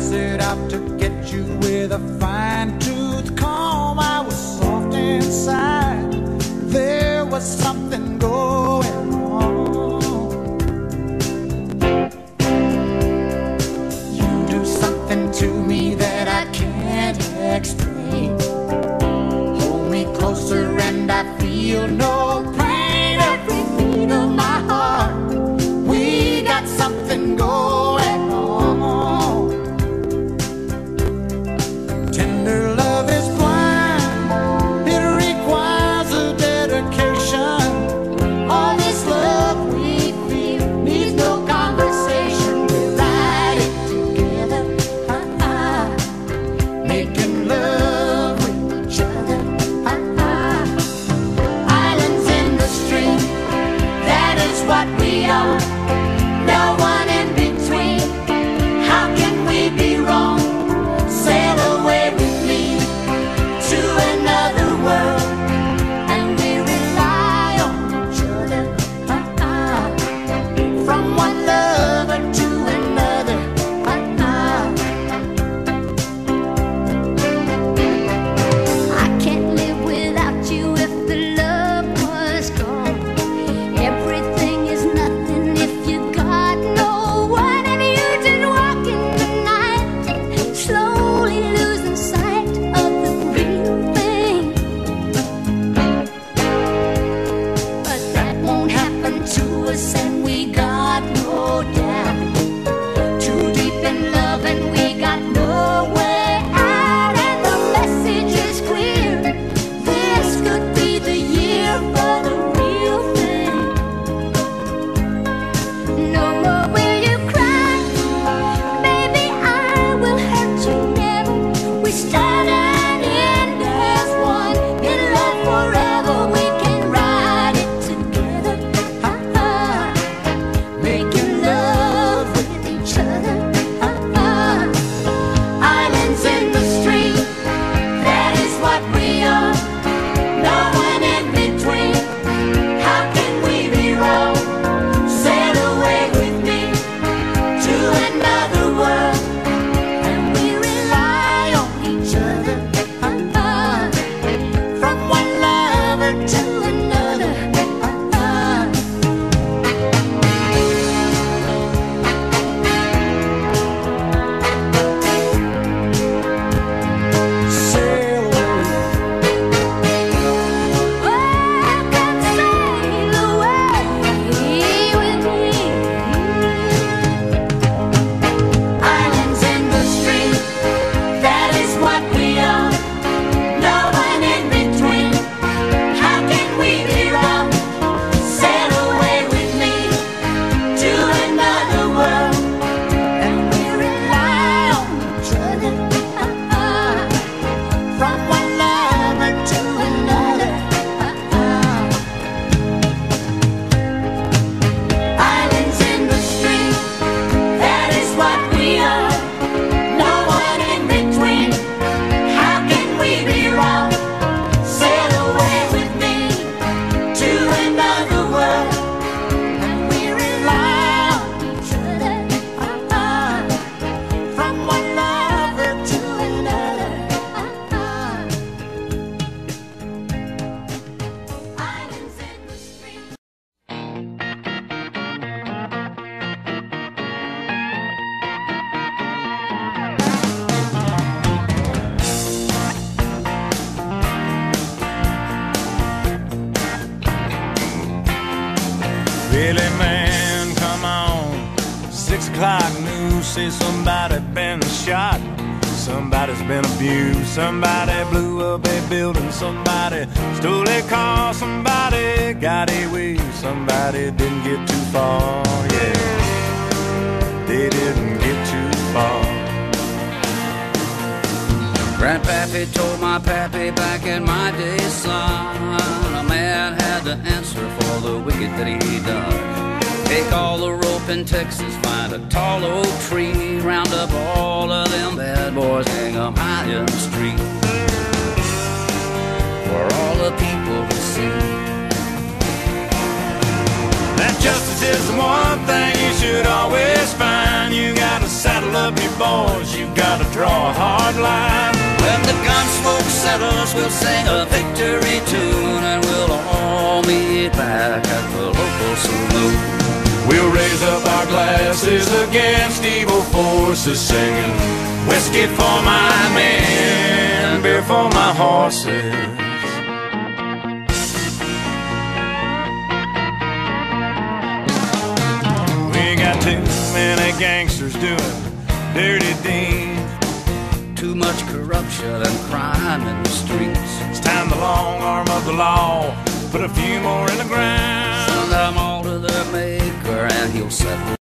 set out to get you with a fine-tooth comb. I was soft inside. There was something going on. You do something to me that I can't explain. Hold me closer and I feel no pain. Every beat of my heart, we got something going on. Tender love is blind, it requires a dedication. All this love we feel needs no conversation. We ride it together, making love with each other. Islands in the stream, that is what we are. No one in between. How can we be wrong? Sail away with me to another world, and we rely on each other. From one lover to another. I can't live without you if the love was gone. Everything is nothing if you got no one, and you just walk in the night, slowly losing sight of the real thing. But that won't happen to us, and we got no doubt. Too deep in love, and we got no way out, and the message is clear. This could be the year for the real thing. No more will you cry, baby, I will hurt you never. We start and end as one, in love forever. We can ride it together, making love with each other. Islands in the stream, that is what we are. No one in between. How can we be wrong? Sail away with me to another world, and we rely on each other. From one lover to another. Sail away. Oh, come sail away with me. Islands in the stream, that is what we are. No one in between. How can we be wrong? Sail away with me to another world, and we rely on each other. From one lover to another. Islands in the stream, that is what we are. No one in between. How can we be wrong? Sail away with me to another world, and we rely on each other. From one lover to another. Islands in the stream. Billy man, come on. 6 o'clock news say somebody been shot. Somebody's been abused. Somebody blew up a building. Somebody stole a car. Somebody got away. Somebody didn't get too far. Yeah, they didn't get too far. Grandpappy told my pappy back in my day, son, a man had to answer for the wicked that he done. Take all the rope in Texas, find a tall oak tree, round up all of them bad boys, hang 'em high in the street, for all the people to see. That justice is the one thing you should always find. You gotta saddle up, you boys, you gotta draw a hard line. When the gun smoke settles, we'll sing a victory tune, and we'll all meet back at the local saloon. We'll raise up our glasses against evil forces, singing whiskey for my men, beer for my horses. We got too many gangsters doing dirty deeds, too much corruption and crime in the streets. it's time the long arm of the law put a few more in the ground. Send them all to their maker and he'll settle